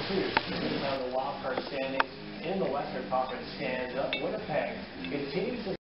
The wild card standings in the Western Conference stands up. Winnipeg continues to